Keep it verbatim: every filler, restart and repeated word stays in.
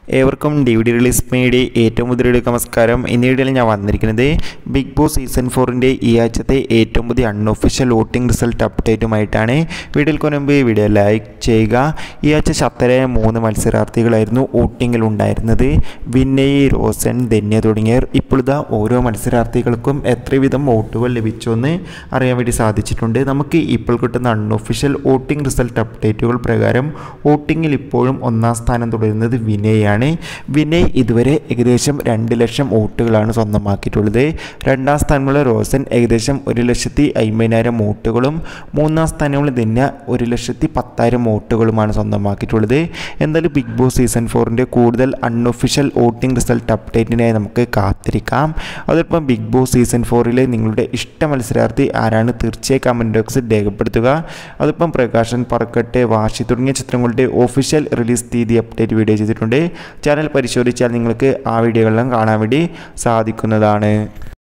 ഏവർക്കും D V D release media ഏറ്റവും പുതിയ നമസ്കാരം. ഇന്ന് വീഡിയോയിൽ ഞാൻ വന്നിരിക്കുന്നത് ബിഗ് ബോസ് സീസൺ ഫോറിൻ്റെ ഈ ആഴ്ചത്തെ ഏറ്റവും പുതിയ അൺഒഫീഷ്യൽ വോട്ടിംഗ് റിസൾട്ട് അപ്ഡേറ്റുമായിട്ടാണ്. വീഡിയോയിൽ മുൻപ് വീഡിയോ ലൈക്ക് ചെയ്യുക. ഈ ആഴ്ച ശക്തരായ മൂന്ന് മത്സരാർത്ഥികളായിരുന്നു വോട്ടിങ്ങിൽ ഉണ്ടായിരുന്നത്. വിനയ്, റോസൻ, ധന്യ തുടങ്ങിയവർ. ഇപ്പോഴത്തെ ഓരോ മത്സരാർത്ഥികൾക്കും എത്ര വീതം വോട്ടുകൾ ലഭിച്ചുവെന്ന് അറിയാൻ വേണ്ടി സാധിച്ചിട്ടുണ്ട്. നമുക്ക് ഇപ്പോൾ കിട്ടുന്ന അൺഒഫീഷ്യൽ വോട്ടിംഗ് റിസൾട്ട് അപ്ഡേറ്റുകൾ പ്രകാരം വോട്ടിങ്ങിൽ ഇപ്പോഴും ഒന്നാം സ്ഥാനം തുടരുന്നത് വിനയാണ്. വിനയ് ഇതുവരെ ഏകദേശം രണ്ട് ലക്ഷം വോട്ടുകളാണ് സ്വന്തമാക്കിയിട്ടുള്ളത്. രണ്ടാം സ്ഥാനമുള്ള റോസൻ ഏകദേശം ഒരു ലക്ഷത്തി അമ്പതിനായിരം വോട്ടുകളും മൂന്നാം സ്ഥാനമുള്ള ധന്യ ഒരു ലക്ഷത്തി പത്തായിരം വോട്ടുകളുമാണ് സ്വന്തമാക്കിയിട്ടുള്ളത്. എന്തായാലും ബിഗ് ബോസ് സീസൺ ഫോറിൻ്റെ കൂടുതൽ അൺഒഫീഷ്യൽ വോട്ടിംഗ് റിസൾട്ട് അപ്ഡേറ്റിനായി നമുക്ക് കാത്തിരിക്കാം. അതോടൊപ്പം ബിഗ് ബോസ് സീസൺ ഫോറിലെ നിങ്ങളുടെ ഇഷ്ട മത്സരാർത്ഥി ആരാണ് തീർച്ചയായും കമൻറ്റ് ബോക്സിൽ രേഖപ്പെടുത്തുക. അതോടൊപ്പം പ്രകാശൻ, പറക്കട്ടെ, വാശി തുടങ്ങിയ ചിത്രങ്ങളുടെ ഒഫീഷ്യൽ റിലീസ് തീയതി അപ്ഡേറ്റ് വീഡിയോ ചെയ്തിട്ടുണ്ട്. ചാനൽ പരിശോധിച്ചാൽ നിങ്ങൾക്ക് ആ വീഡിയോകളെല്ലാം കാണാൻ വേണ്ടി സാധിക്കുന്നതാണ്.